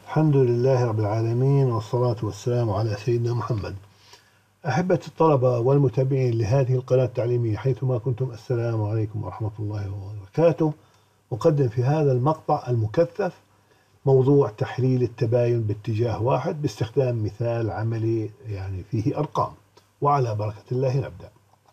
الحمد لله رب العالمين، والصلاة والسلام على سيدنا محمد. أحبة الطلبة والمتابعين لهذه القناة التعليمية حيثما كنتم، السلام عليكم ورحمة الله وبركاته. أقدم في هذا المقطع المكثف موضوع تحليل التباين باتجاه واحد باستخدام مثال عملي فيه أرقام، وعلى بركة الله نبدأ.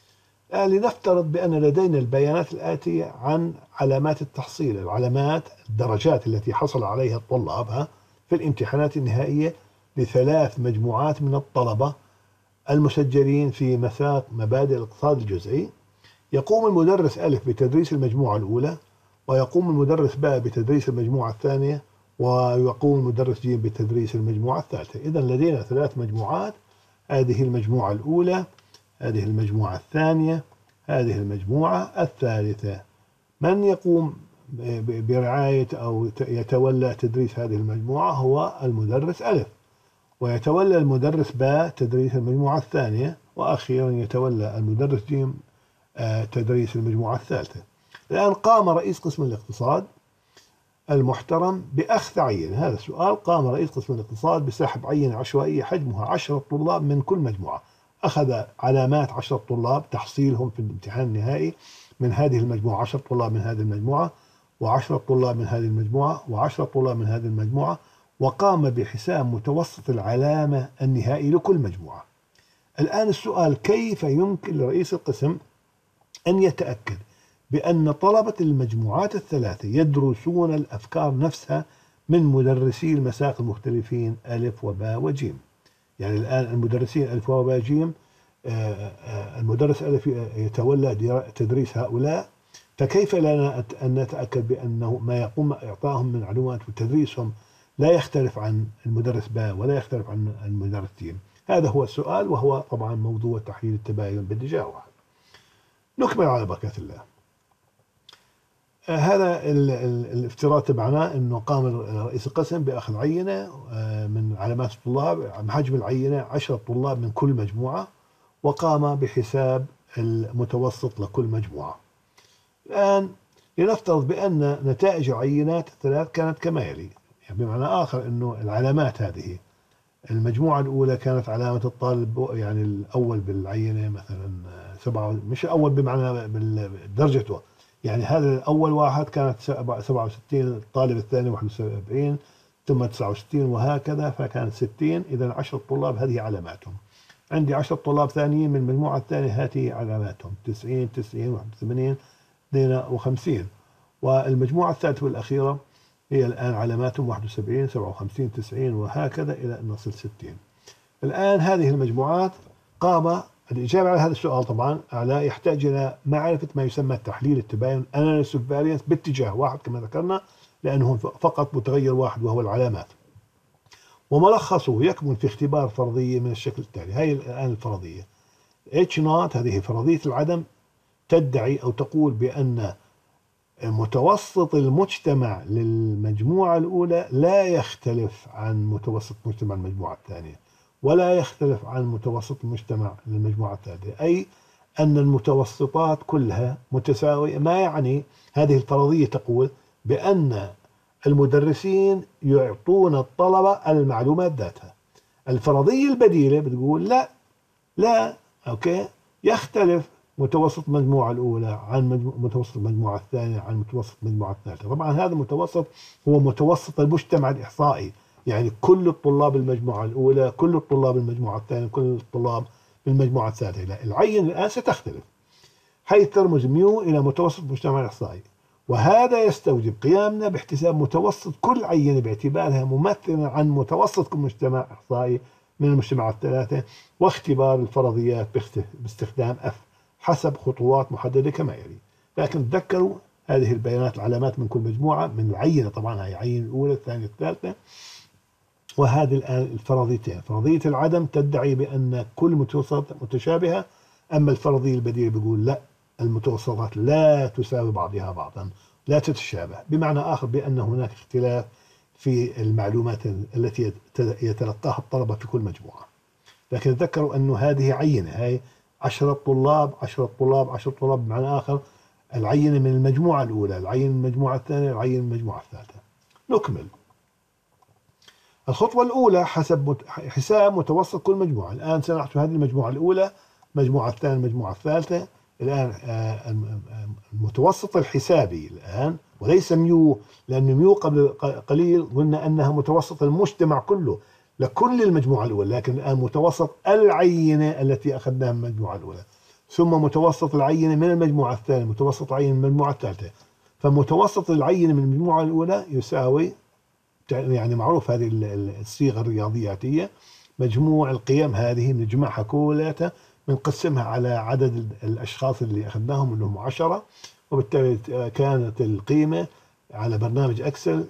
لنفترض بأن لدينا البيانات الآتية عن علامات التحصيل، الدرجات التي حصل عليها الطلاب في الامتحانات النهائية لثلاث مجموعات من الطلبة المسجلين في مساق مبادئ الاقتصاد الجزئي. يقوم المدرس ألف بتدريس المجموعة الأولى، ويقوم المدرس باء بتدريس المجموعة الثانية، ويقوم المدرس ج بتدريس المجموعة الثالثة. إذن لدينا ثلاث مجموعات: هذه المجموعة الأولى، هذه المجموعة الثانية، هذه المجموعة الثالثة. من يقوم برعاية أو يتولى تدريس هذه المجموعة هو المدرس ألف، ويتولى المدرس باء تدريس المجموعة الثانية، وأخيرا يتولى المدرس ج تدريس المجموعة الثالثة. الآن قام رئيس قسم الاقتصاد المحترم بأخذ عينة. هذا السؤال: قام رئيس قسم الاقتصاد بسحب عينة عشوائية حجمها 10 طلاب من كل مجموعة. أخذ علامات 10 طلاب تحصيلهم في الامتحان النهائي من هذه المجموعة، 10 طلاب من هذه المجموعة، و10 طلاب من هذه المجموعة، و10 طلاب من هذه المجموعة، وقام بحساب متوسط العلامة النهائي لكل مجموعة. الآن السؤال: كيف يمكن لرئيس القسم أن يتأكد بأن طلبة المجموعات الثلاثة يدرسون الأفكار نفسها من مدرسي المساق المختلفين ألف وباء وجيم؟ يعني الآن المدرسين ألف وباء جيم، المدرس ألف يتولى تدريس هؤلاء، فكيف لنا أن نتأكد بأنه ما يقوم إعطائهم من معلومات وتدريسهم لا يختلف عن المدرس باء ولا يختلف عن المدرس جيم؟ هذا هو السؤال، وهو طبعا موضوع تحليل التباين باتجاه واحد. نكمل على بركة الله. هذا الافتراض تبعنا انه قام رئيس القسم باخذ عينه من علامات الطلاب، حجم العينه 10 طلاب من كل مجموعه، وقام بحساب المتوسط لكل مجموعه. الان لنفترض بان نتائج العينات الثلاث كانت كما يلي، يعني بمعنى اخر انه العلامات هذه: المجموعه الاولى كانت علامه الطالب يعني الاول بالعينه مثلا 7، مش اول بمعنى بدرجته، يعني هذا أول واحد كانت 67، الطالب الثاني 71، ثم 69، وهكذا، فكانت 60. إذا 10 طلاب هذه علاماتهم. عندي 10 طلاب ثانيين من المجموعة الثانية، هذه علاماتهم: 90 90 81 52. والمجموعة الثالثة والأخيرة هي الآن علاماتهم 71 57 90، وهكذا إلى أن نصل 60. الآن هذه المجموعات قام الإجابة على هذا السؤال طبعا يحتاج إلى معرفة ما يسمى تحليل التباين analysis of variance باتجاه واحد كما ذكرنا، لأنه فقط متغير واحد وهو العلامات. وملخصه يكمن في اختبار فرضية من الشكل التالي. هاي الآن الفرضية H نوت، هذه فرضية العدم، تدعي أو تقول بأن متوسط المجتمع للمجموعة الأولى لا يختلف عن متوسط مجتمع المجموعة الثانية، ولا يختلف عن متوسط المجتمع للمجموعة الثالثة، أي أن المتوسطات كلها متساوية. ما يعني هذه الفرضية تقول بأن المدرسين يعطون الطلبة المعلومات ذاتها. الفرضية البديلة بتقول لا يختلف متوسط المجموعة الأولى عن متوسط المجموعة الثانية عن متوسط المجموعة الثالثة. طبعا هذا المتوسط هو متوسط المجتمع الإحصائي، يعني كل الطلاب المجموعة الأولى، كل الطلاب المجموعة الثانية، كل الطلاب المجموعة الثالثة. لا، العين الآن ستختلف، حيث ترمز ميو إلى متوسط المجتمع الإحصائي، وهذا يستوجب قيامنا باحتساب متوسط كل عينة باعتبارها ممثلا عن متوسط كل مجتمع إحصائي من المجتمعات الثلاثة، واختبار الفرضيات باستخدام F حسب خطوات محددة كما يلي. لكن تذكروا هذه البيانات، العلامات من كل مجموعة من العينة، طبعا هي العينة الأولى الثانية الثالثة. وهذه الآن الفرضيتين: فرضية العدم تدعي بأن كل متوسطات متشابهة، أما الفرضية البديلة بيقول لا، المتوسطات لا تساوي بعضها بعضا، لا تتشابه، بمعنى آخر بأن هناك اختلاف في المعلومات التي يتلقاها الطلبة في كل مجموعة. لكن تذكروا أنه هذه عينة، هاي 10 طلاب 10 طلاب 10 طلاب، بمعنى آخر العينة من المجموعة الأولى، العينة من المجموعة الثانية، العينة من المجموعة الثالثة. نكمل. الخطوة الأولى حساب متوسط كل مجموعة. الآن سنحسب هذه المجموعة الأولى، المجموعة الثانية، المجموعة الثالثة. الآن المتوسط الحسابي الآن، وليس ميو، لأن ميو قبل قليل قلنا أنها متوسط المجتمع كله لكل المجموعة الأولى، لكن الآن متوسط العينة التي أخذناها من المجموعة الأولى، ثم متوسط العينة من المجموعة الثانية، متوسط العينة من المجموعة الثالثة. فمتوسط العينة من المجموعة الأولى يساوي، يعني معروف هذه الصيغة الرياضياتية، مجموع القيم هذه بنجمعها كلها، بنقسمها على عدد الأشخاص اللي أخذناهم اللي هم 10، وبالتالي كانت القيمة على برنامج أكسل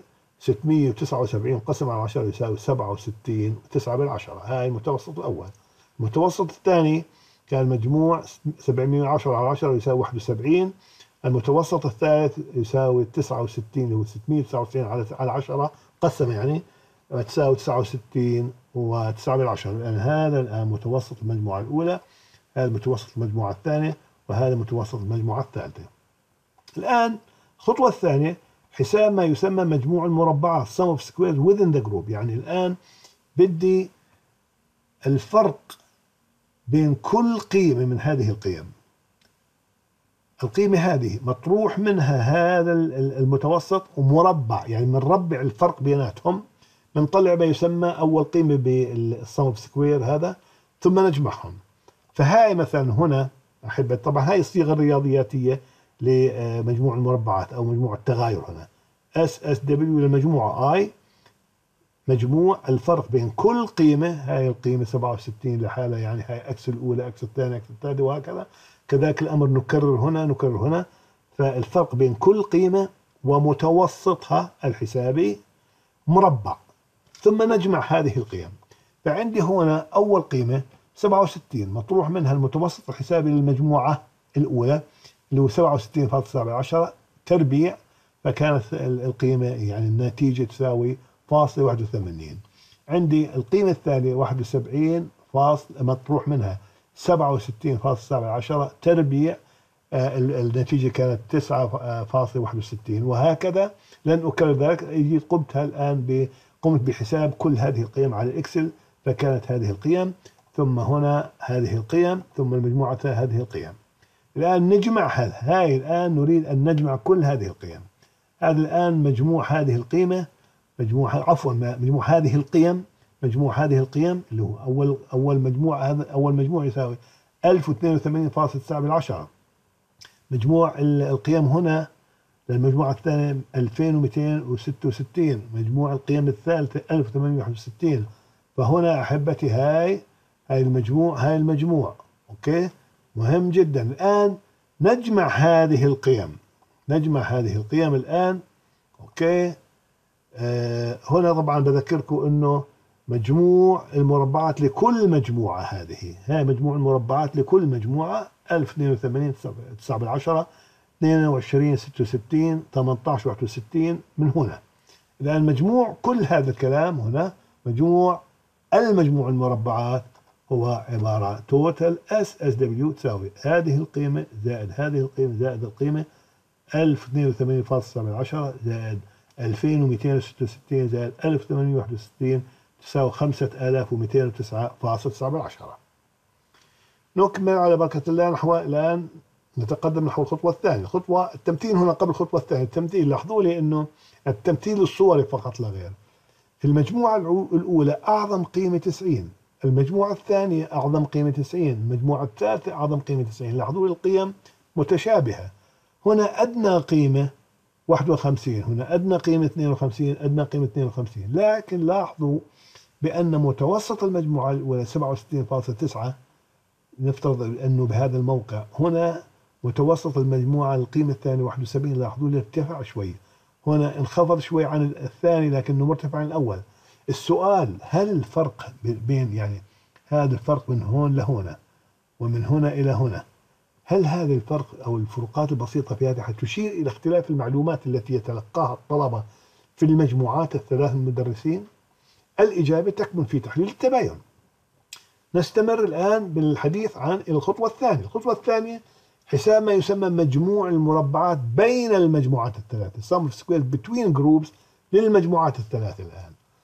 679 قسم على 10 يساوي 67 9 بالعشرة. هاي المتوسط الأول. المتوسط الثاني كان مجموع 710 على 10 يساوي 71. المتوسط الثالث يساوي 69 اللي هو 699 على 10 قسم يعني تساوي 69 و9 بالعشرة. لأن هذا الآن متوسط المجموعة الأولى، هذا متوسط المجموعة الثانية، وهذا متوسط المجموعة الثالثة. الآن الخطوة الثانية حساب ما يسمى مجموع المربعات sum of squares within the group. يعني الآن بدي الفرق بين كل قيمة من هذه القيم. القيمة هذه مطروح منها هذا المتوسط ومربع، يعني بنربع الفرق بيناتهم، بنطلع ما يسمى أول قيمة بالsum of square هذا، ثم نجمعهم. فهاي مثلا هنا أحب، طبعا هاي الصيغة الرياضياتية لمجموع المربعات أو مجموع التغاير. هنا SSW للمجموعة I، مجموع الفرق بين كل قيمة. هاي القيمة 67 لحالها، يعني هاي أكس الأولى، أكس الثانية، أكس الثالثة، وهكذا. كذلك الأمر نكرر هنا، نكرر هنا. فالفرق بين كل قيمة ومتوسطها الحسابي مربع، ثم نجمع هذه القيم. فعندي هنا أول قيمة 67 مطروح منها المتوسط الحسابي للمجموعة الأولى اللي هو 67.7 تربيع، فكانت القيمة يعني النتيجة تساوي فاصلة 81. عندي القيمة الثانية 71 مطروح منها 67.7 تربيع، النتيجة كانت 9.61، وهكذا. لن أكرر ذلك، يجي قمتها الآن قمت بحساب كل هذه القيم على الإكسل، فكانت هذه القيم، ثم هنا هذه القيم، ثم المجموعة هذه القيم. الآن نجمع هاي الآن نريد أن نجمع كل هذه القيم. هذا الآن مجموع هذه القيمة، مجموع هذه القيم، مجموع هذه القيم اللي هو أول مجموع، هذا أول مجموع يساوي 1082.9. مجموع القيم هنا للمجموعة الثانية 2266. مجموع القيم الثالثة 1861. فهنا أحبتي هاي المجموع. أوكي، مهم جدا. الآن نجمع هذه القيم الآن. أوكي، هنا طبعا بذكركم انه مجموع المربعات لكل مجموعة، هاي مجموع المربعات لكل مجموعة 1082 9 22 66 18 61 من هنا. الآن مجموع كل هذا الكلام هنا، مجموع المجموع المربعات هو عبارة توتال SSW تساوي هذه القيمة زائد هذه القيمة زائد القيمة 1082.7 زائد 2266 زائد 1861 تساوي 5209.9. نكمل على بركة الله. نحو الآن نتقدم نحو الخطوة الثانية. الخطوة التمثيل هنا قبل الخطوة الثانية. التمثيل، لاحظوا لي انه التمثيل الصوري فقط لا غير. في المجموعة الأولى أعظم قيمة 90، المجموعة الثانية أعظم قيمة 90، المجموعة الثالثة أعظم قيمة 90. لاحظوا لي القيم متشابهة. هنا أدنى قيمة 51، هنا أدنى قيمة 52، أدنى قيمة 52. لكن لاحظوا بأن متوسط المجموعة الأولى 67.9، نفترض أنه بهذا الموقع هنا متوسط المجموعة القيمة الثانية 71. لاحظوا لي ارتفع شوي، هنا انخفض شوي عن الثاني لكنه مرتفع عن الأول. السؤال، هل الفرق بين، يعني هذا الفرق من هون لهنا ومن هنا إلى هنا، هل هذا الفرق أو الفروقات البسيطة في هذا تشير إلى اختلاف المعلومات التي يتلقاها الطلبة في المجموعات الثلاث من المدرسين؟ الإجابة تكمن في تحليل التباين. نستمر الآن بالحديث عن الخطوة الثانية. الخطوة الثانية حساب ما يسمى مجموع المربعات بين المجموعات الثلاثة sum of squares between groups للمجموعات الثلاثة. الآن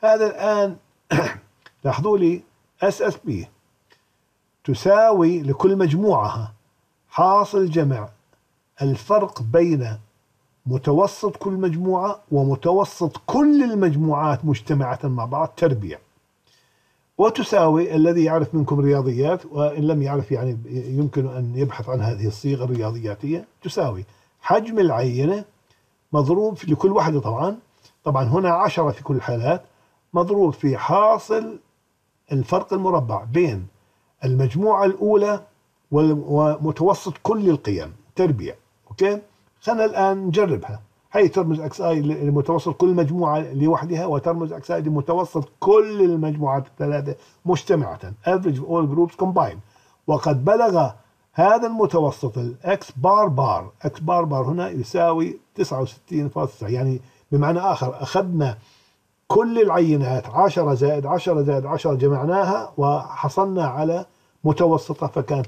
هذا الآن لاحظوا لي SSB تساوي لكل مجموعة حاصل جمع الفرق بين متوسط كل مجموعة ومتوسط كل المجموعات مجتمعة مع بعض تربيع، وتساوي، الذي يعرف منكم رياضيات وإن لم يعرف يعني يمكن أن يبحث عن هذه الصيغة الرياضياتية، تساوي حجم العينة مضروب في لكل واحدة طبعا هنا 10 في كل الحالات، مضروب في حاصل الفرق المربع بين المجموعة الأولى ومتوسط كل القيم تربيع. أوكي، خلينا الآن نجربها. هي ترمز اكس اي لمتوسط كل مجموعة لوحدها، وترمز اكس اي لمتوسط كل المجموعات الثلاثة مجتمعة average of all groups combined. وقد بلغ هذا المتوسط الاكس بار اكس بار هنا يساوي 69.9، يعني بمعنى آخر أخذنا كل العينات 10 زائد 10 زائد 10 جمعناها وحصلنا على متوسطة، فكانت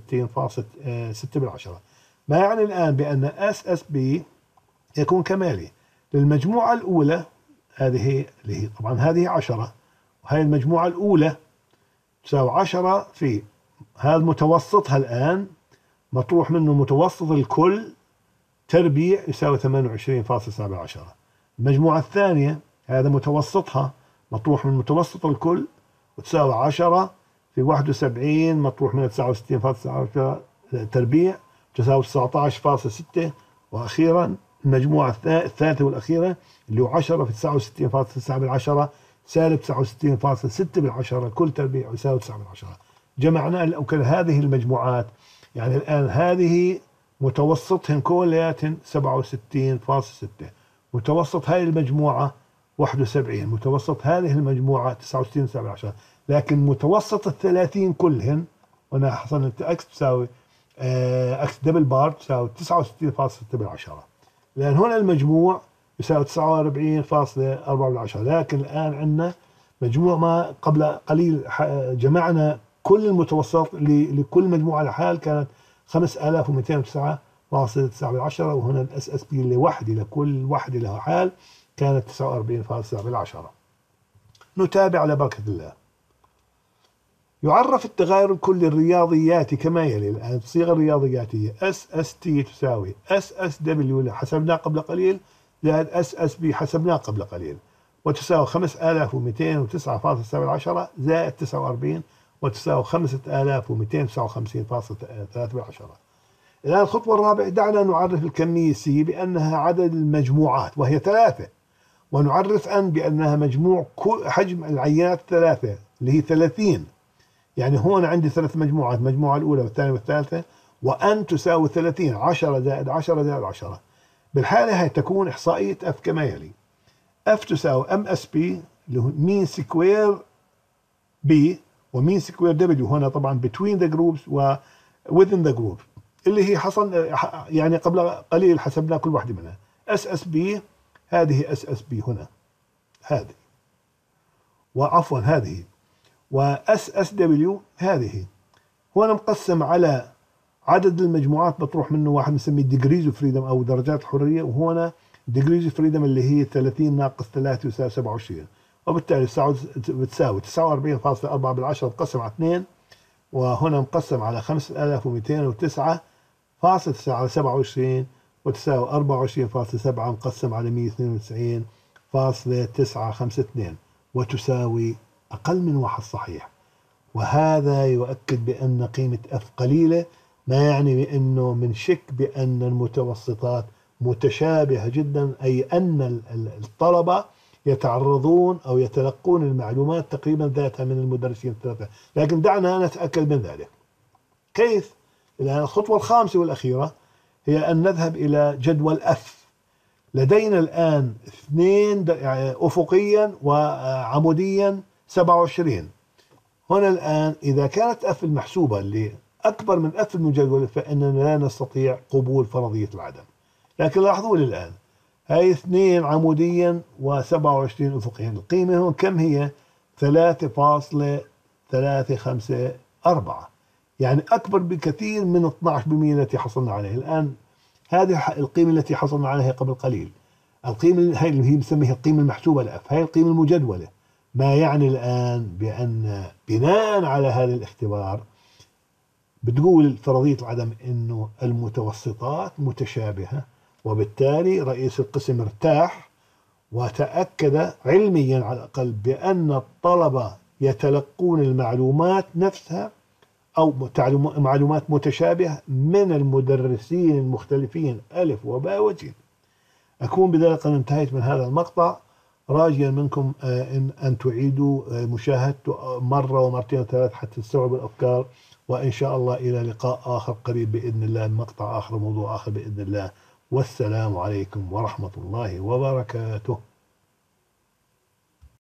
69.6. ما يعني الآن بأن SSB يكون كمالي للمجموعة الأولى، هذه اللي هي طبعا هذه 10، وهي المجموعة الأولى تساوي 10 في هذا متوسطها الآن مطروح منه متوسط الكل تربيع يساوي 28.7. المجموعة الثانية هذا متوسطها مطروح من متوسط الكل وتساوي 10 في 71 مطروح من 69.9 تربيع تساوي 19.6. وأخيرا المجموعة الثالثة والأخيرة اللي هو 10 في 69.9 سالب 69.6 كل تربيع يساوي 9. جمعنا وكل هذه المجموعات، يعني الآن هذه متوسطهن كلياتهن 67.6، متوسط هذه المجموعة 71، متوسط هذه المجموعة 69.7، لكن متوسط 30 كلهن وانا حصلنا اكس تساوي اكس دبل بار تساوي 69.6، لان هنا المجموع يساوي 49.4، لكن الان عندنا مجموع ما قبل قليل جمعنا كل المتوسط لكل مجموعة لحال كانت 5209.9، وهنا الاس اس بي لوحدي لكل وحده لها حال كانت 49.7. نتابع على بركة الله. يعرف التغير الكلي الرياضياتي كما يلي. الآن الصيغة الرياضياتية SST تساوي SSW حسبناه قبل قليل زائد SSB حسبناه قبل قليل، وتساوي 5209.7 زائد 49 وتساوي 5259.3. الآن الخطوة الرابعة، دعنا نعرف الكمية C بأنها عدد المجموعات وهي 3، ونعرف N بأنها مجموع حجم العينات 3 اللي هي 30. يعني هون عندي 3 مجموعات، المجموعة الأولى والثانية والثالثة، وأن تساوي 30، 10 زائد 10 زائد 10. بالحالة هي تكون إحصائية F كما يلي: F تساوي MSP اللي هو مين سكوير B ومين سكوير W، هنا طبعا between the groups و within the group، اللي هي حصل يعني قبل قليل حسبنا كل واحدة منها. SSB هذه SSB هنا هذه، وعفوا هذه، وSSW هذه. هنا مقسم على عدد المجموعات بتروح منه واحد نسميه degrees of freedom أو درجات الحرية، وهنا degrees of freedom اللي هي 30 ناقص 3 يساوي 27، وبالتالي بتساوي 49.4 مقسم على 2، وهنا مقسم على 5209.9 على 27، وتساوي 24.7 مقسم على 192.952، وتساوي أقل من 1 صحيح. وهذا يؤكد بأن قيمة F قليلة، ما يعني بأنه من شك بأن المتوسطات متشابهة جدا، أي أن الطلبة يتعرضون أو يتلقون المعلومات تقريبا ذاتها من المدرسين الثلاثة. لكن دعنا نتأكد من ذلك. كيف؟ الآن الخطوة الخامسة والأخيرة هي أن نذهب إلى جدول F. لدينا الآن 2 أفقيا وعموديا 27. هنا الآن إذا كانت F المحسوبة اللي أكبر من F المجدولة فإننا لا نستطيع قبول فرضية العدم. لكن لاحظوا لي الآن هاي 2 عموديا و27 أفقيا، القيمة هون كم هي؟ 3.354، يعني أكبر بكثير من 12% التي حصلنا عليها. الآن هذه القيمة التي حصلنا عليها قبل قليل، القيمة هاي اللي هي بنسميها القيمة المحسوبة لأف، هاي القيمة المجدولة. ما يعني الآن بأن بناء على هذا الاختبار بتقول فرضية العدم أنه المتوسطات متشابهة، وبالتالي رئيس القسم ارتاح وتأكد علميا على الأقل بأن الطلبة يتلقون المعلومات نفسها أو معلومات متشابهة من المدرسين المختلفين ألف وباء وجيم. أكون بذلك قد انتهيت من هذا المقطع، راجيا منكم أن تعيدوا مشاهدته مرة ومرتين وثلاث حتى تستوعبوا الأفكار، وإن شاء الله إلى لقاء آخر قريب بإذن الله، مقطع آخر، موضوع آخر بإذن الله. والسلام عليكم ورحمة الله وبركاته.